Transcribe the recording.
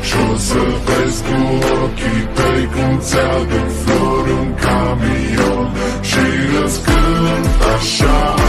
Și-o să vezi cu ochii tăi cum ți-aduc flori un camion și îți cânt așa.